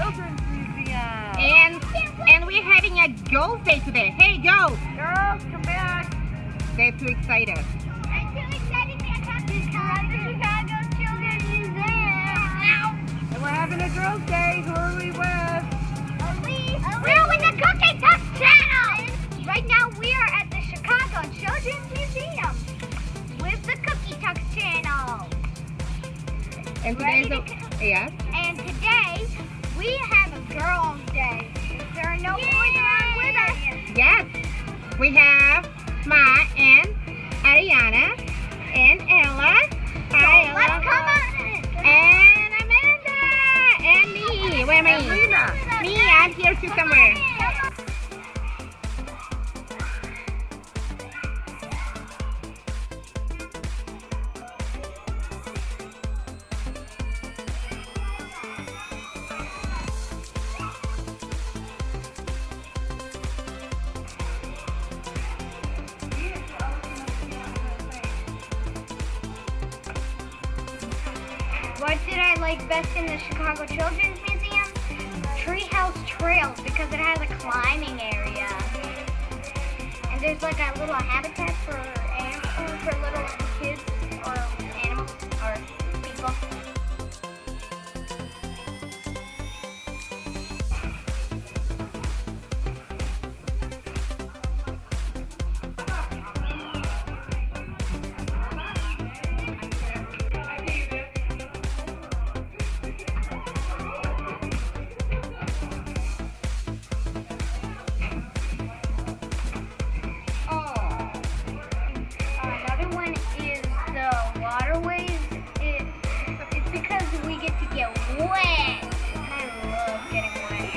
Children's Museum. And we're having a girls' day today. Hey, girls! Girls, come back. They're too excited. I'm too excited to come to Chicago Children's Museum. And we're having a girls' day. Who are we with? We're with the Cookie Tuck Channel. Right now we are at the Chicago Children's Museum with the Cookie Tuck Channel. And today is yes. And today we have a girls' day. There are no boys around with us. Yes. We have Ma and Ariana and Ella. Hi, Ella. Let's come on. And Amanda and me. Where am I? Lena. Me, I'm here too somewhere. What did I like best in the Chicago Children's Museum? Treehouse Trails, because it has a climbing area. And there's like a little habitat for little kids or animals or people. Another one is the waterways. It's because we get to get wet. And I love getting wet.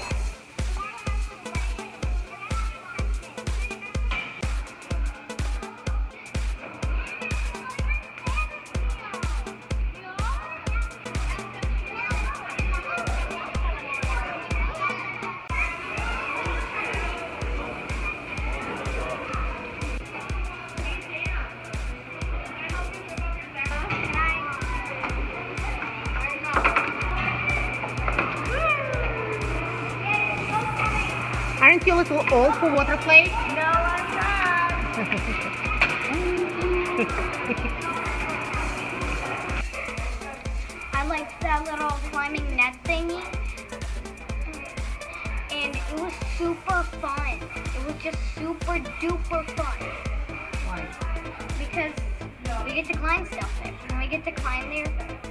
Aren't you a little old for water play? No, I'm not. I liked that little climbing net thingy. And it was super fun. It was just super duper fun. Why? Because we get to climb stuff there. And we get to climb there.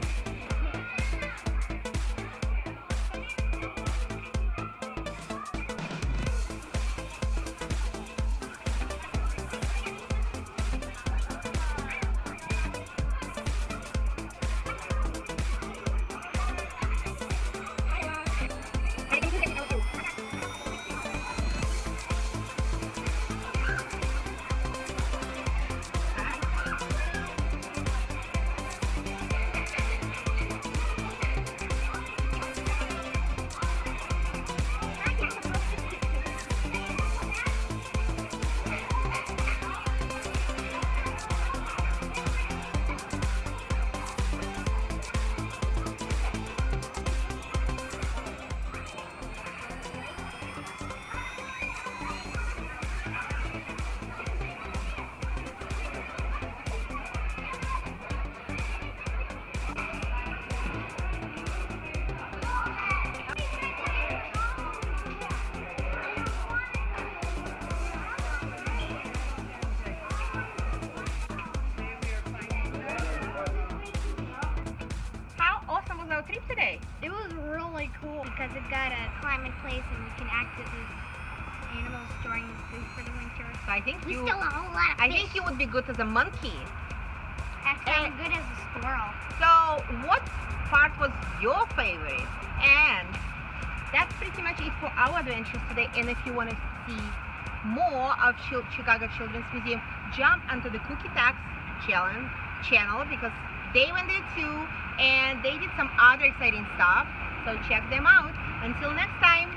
How awesome was our trip today? It was really cool because it got a climbing place and we can act as animals storing food for the winter. So I think We you. stole a whole lot of I fish. think you would be good as a monkey. That's kind of good as a squirrel. So, what part was your favorite? And that's pretty much it for our adventures today. And if you want to see more of Chicago Children's Museum, jump onto the Cookie Tuck channel because they went there too and they did some other exciting stuff. So check them out. Until next time.